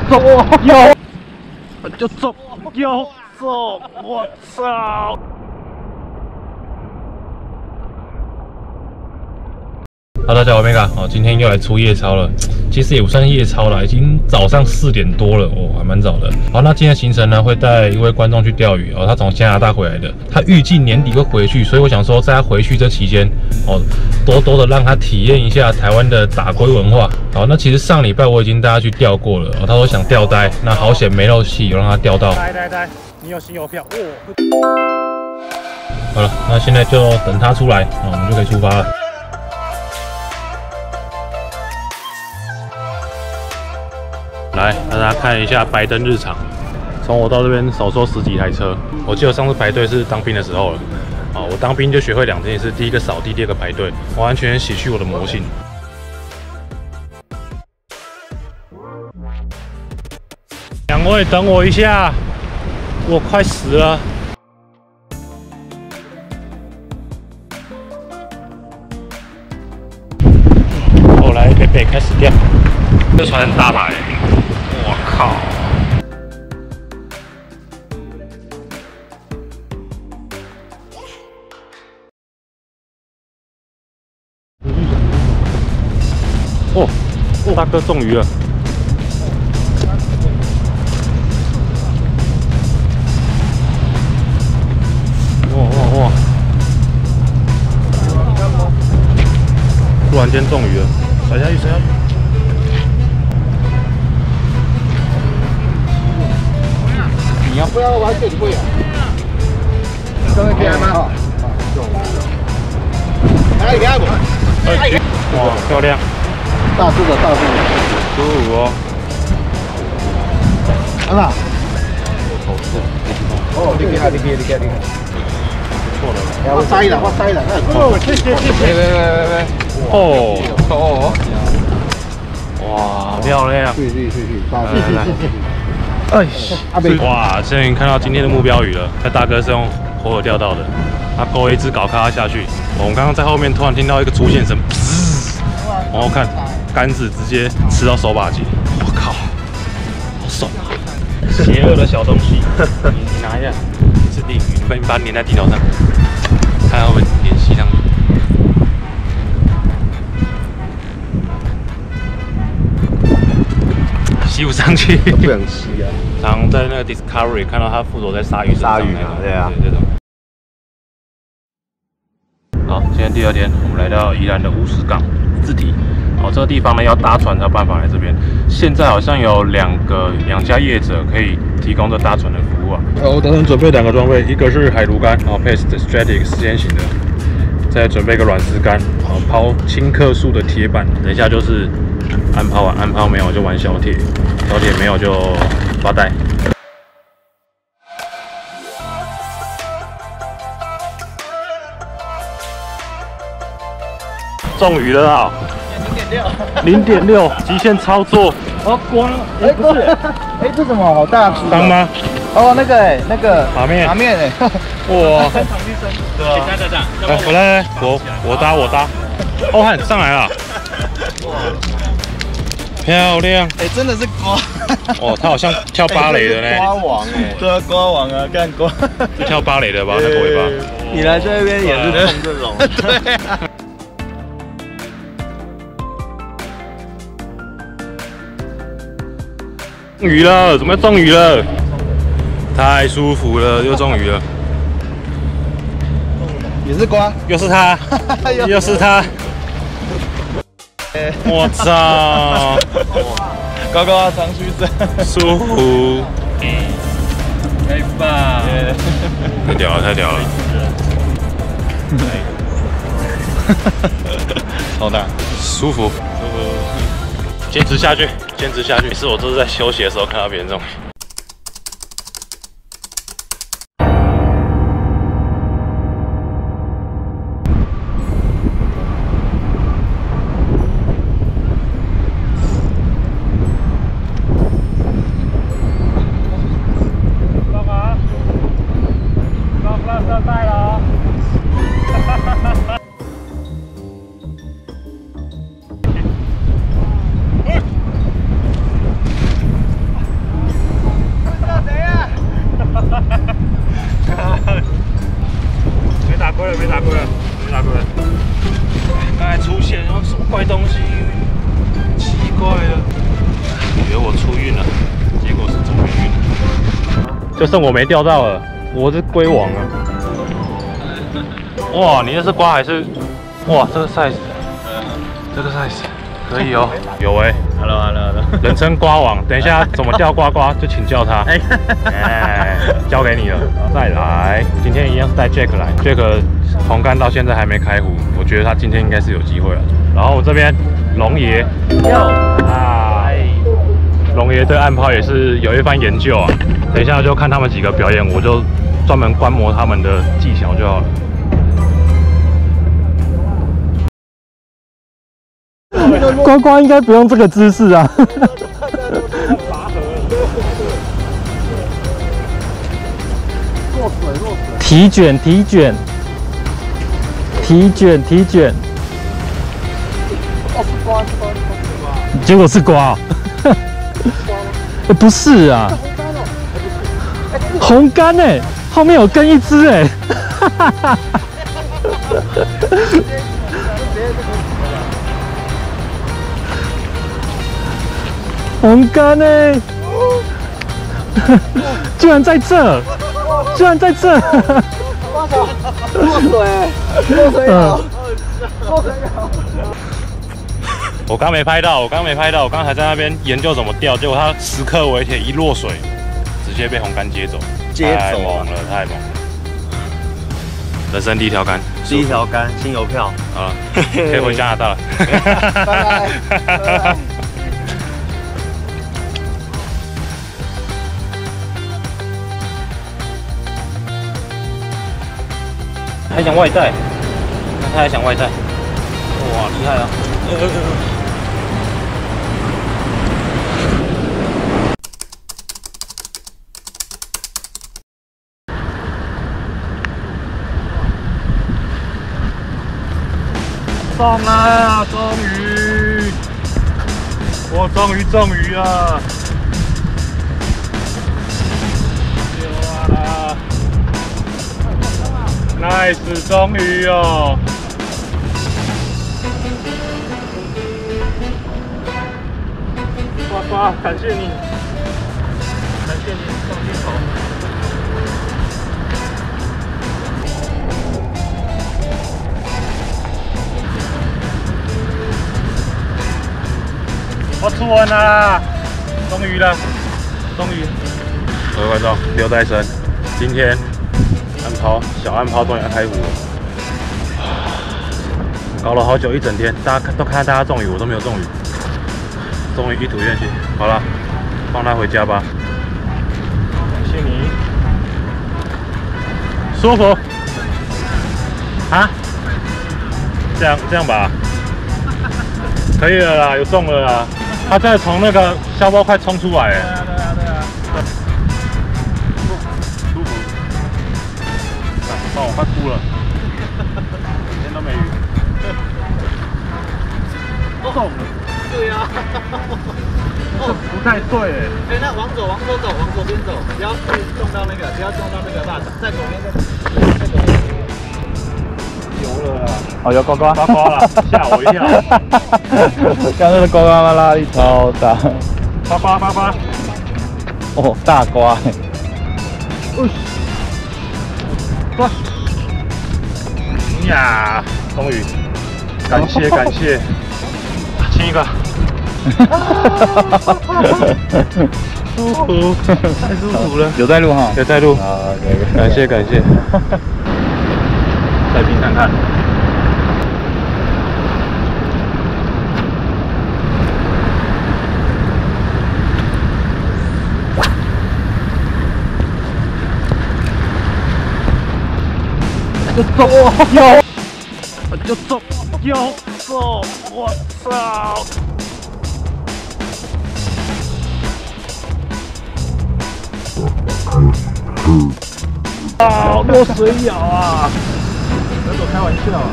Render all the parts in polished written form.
中，就中，又中，我操！ Hello， 大家好，我 Mega 哦，今天又来出夜操了。其实也不算夜操了，已经早上4点多了，哦，还蛮早的。好，那今天的行程呢，会带一位观众去钓鱼哦，他从加拿大回来的，他预计年底会回去，所以我想说，在他回去这期间，哦，多多的让他体验一下台湾的打龟文化。好，那其实上礼拜我已经带他去钓过了，哦，他说想钓呆，那好险没漏气，有让他钓到。呆，你有新邮票哦。好了，那现在就等他出来，我们就可以出发了。 来，大家看一下白灯日常。从我到这边少说10几台车。我记得上次排队是当兵的时候了。啊，我当兵就学会2件事：第一个扫地，第二个排队，完全洗去我的魔性。两位等我一下，我快死了。我来北北开始钓。这船很大牌。 我靠！哦，大哥中鱼了！哇！突然间中鱼了，甩下去！ 你要不要玩这里会啊？刚才给吗？来一个， 哇，漂亮！ 大只的， 舒服哦。 啊！哦，厉害！不错了。我塞了。哦，谢谢。喂。哦。 哇，漂亮！ 谢谢。 哇！现在已经看到今天的目标鱼了。那大哥是用活饵钓到的，他勾了一只搞咖下去。我们刚刚在后面突然听到一个出现声，然后看杆子直接吃到手把节，我靠，好爽啊！邪恶的小东西，你拿一下，是鲤鱼，你把它粘在地头上，看会不会连吸上去。 吸不上去， 不想吸啊。 常在那个 Discovery 看到它附着在鲨鱼身上那种， 对啊， 这种。好，今天第2天，我们来到宜兰的乌石港自体。好，这个地方呢要搭船才有办法来这边。现在好像有两家业者可以提供这搭船的服务啊。我打算准备2个装备，一个是海鲈竿，配 Strategic 4间型的，再准备一个软石竿，抛轻克数的铁板。等一下就是安抛完，安抛没有就玩小铁，小铁没有就发带。中鱼了啊！0.6，极限操作。哦，光， 不是，这什么好大只？ 当吗？ 哦，那个马面，哇！ 对啊。 来，我搭。欧汉上来了。漂亮！ 真的是瓜。 哦，他好像跳芭蕾的呢。 瓜王对啊，瓜王啊，干瓜。 是跳芭蕾的吧？那个尾巴。 你来这边也是碰这种。对啊。 中鱼了，怎么又中鱼了？太舒服了，又中鱼了。 也是瓜， 又是他，又是他。我操！ 高高啊，长须生， 舒服， 可以吧？ 太屌了！ 超大， 舒服，坚持下去。是我都是在休息的时候看到别人中。 就剩我没钓到了，我是龟王啊！哇，你那是瓜还是？哇，这个 size， 这个 size 可以哦，有哎、 Hello， 人称瓜王。等一下怎么钓瓜瓜就请教他，哎，交给你了。再来，今天一样是带 Jack 来 ，Jack 红竿到现在还没开湖，我觉得他今天应该是有机会了。然后我这边龙爷，龙爷对岸抛也是有一番研究啊。等一下就看他们几个表演，我就专门观摩他们的技巧就好了。 呱呱应该不用这个姿势啊。提卷，提卷，提卷，提卷。哦，是瓜，是瓜，结果是瓜。不是啊，红竿哎，后面有跟一只哎。红竿呢？居然在这！居然在这！落水，落水好，落水好。 我刚没拍到，我刚才在那边研究怎么钓，结果他时刻为铁一落水，直接被红竿接走，太猛了，太猛了！人生第一条竿， 第一条竿，新邮票， 好了，可以回加拿大了。 拜拜。 还想外带，他还想外带，哇，厉害啊！上来啊！终于，我终于啊！有啊！ nice， 终于哦！呱呱，感谢你，感谢你上镜头。我出完啦，终于了，终于。各位观众，刘代生，今天。 岸抛，小岸抛终于要开湖了，搞了好久一整天，大家都看到大家中鱼，我都没有中鱼，终于一吐怨气。好了，放他回家吧。感谢你，舒服啊？这样吧，可以了啦，有中了啦。他再从那个消波块冲出来，哎。 哦，我快哭了，一天都没鱼。中了。对呀。这不太对哎。哎，那往左边走，不要去撞到那个，不要撞到那个大船，在左边再走。游了啦。哦，有呱呱。呱呱了，吓我一跳。 刚刚的呱呱拉力超大。 呱呱呱呱。 哦，大瓜哎。 哇！呀，终于，感谢，亲一个，舒服，太舒服了。 有在录哈？ 有在录。 啊， 感谢。再拼看看。就中，就中，我操！啊，落水咬啊！别跟我开玩笑啊！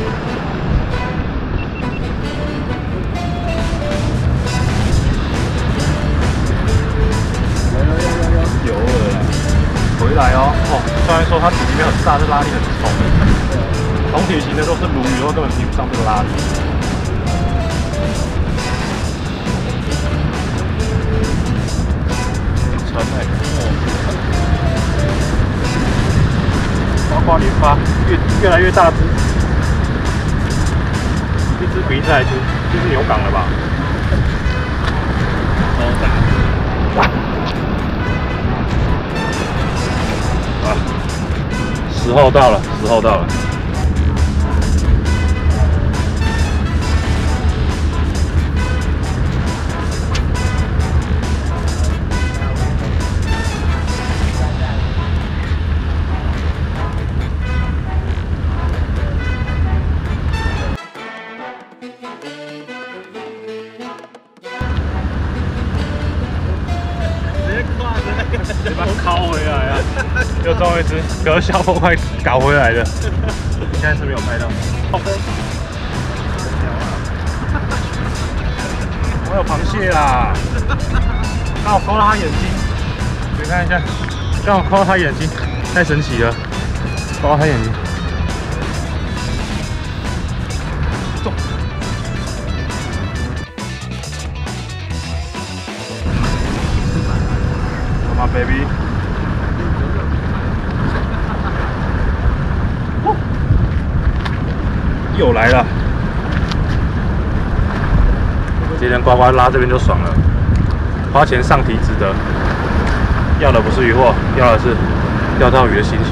有了，回来哦！虽然说它体里面很大，这拉力很重，同体型的都是鲈鱼，根本比不上这个拉力。 沉哎，花莲发越来越大只，一只比一只还粗，就是牛港了吧？超大！啊，时候到了，时候到了。直接把它敲回来啊！又中一只，隔小破快搞回来的。现在是没有拍到。我有螃蟹啦！刚好抠到他眼睛，你看一下，刚好抠到他眼睛，太神奇了，抠到他眼睛。中！妈 baby。 又来了，今天呱呱拉这边就爽了，花钱上题值得。要的不是渔获，要的是钓到鱼的心情。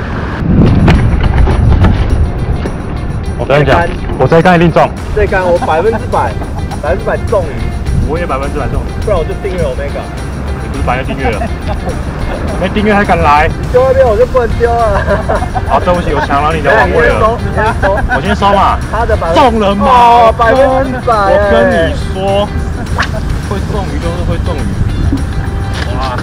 我跟你讲，我这一竿一定中。 这一竿我100%中鱼， 我也100%中， 不然我就订阅Omega。 你不是白要订阅了？没订阅还敢来？ 你丢那边我就不能丢了。 好，对不起，我抢了你的网位了。 你先收， 我先收嘛。 他的中了嘛？ 哦，100%。 我跟你说，会中鱼就是会中鱼。哇！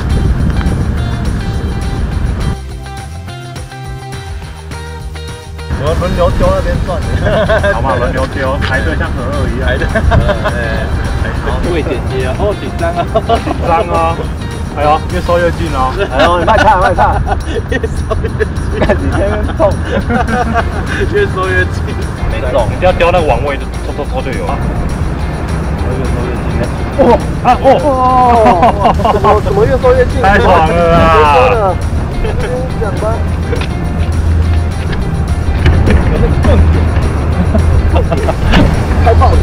我轮流丢那边算。 好嘛，轮流丢，排队像河鳄一样。 好，未剪接啊，好紧张啊， 紧张啊！哎呦，越收越近哦！ 哎呦，你慢看，越收越近，看你前面痛，越收越近，没中， 你只要叼那个网位就抽就有啊！ 越收越近的。 哦啊哦！ 怎么越收越近？ 太爽了啊！ 跟你讲吧。开炮了！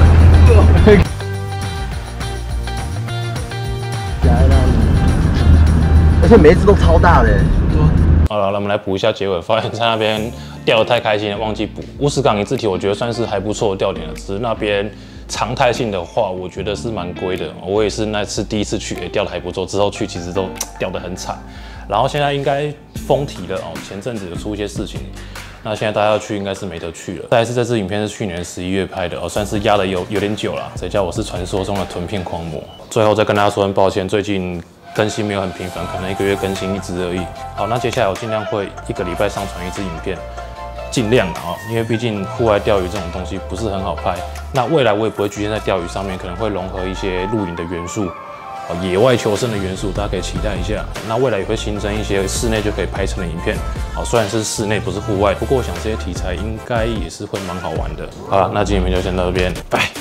而且每一只都超大的。 好了，那我们来补一下结尾。发现在那边钓得太开心了，忘记补。乌石港一字体，我觉得算是还不错的钓点了。只是那边常态性的话，我觉得是蛮龟的。我也是那次第一次去，钓得还不错。之后去其实都钓得很惨。然后现在应该封题了哦，前阵子有出一些事情。那现在大家要去应该是没得去了。再来是这支影片是去年11月拍的哦，算是压的有点久了。谁叫我是传说中的臀片狂魔？最后再跟大家说声抱歉，最近更新没有很频繁，可能1个月更新1支而已。好，那接下来我尽量会1个礼拜上传1支影片，尽量啊，因为毕竟户外钓鱼这种东西不是很好拍。那未来我也不会局限在钓鱼上面，可能会融合一些露营的元素。野外求生的元素，大家可以期待一下。那未来也会新增一些室内就可以拍成的影片。好，虽然是室内不是户外，不过我想这些题材应该也是会蛮好玩的。好了，那今天影片就先到这边，拜。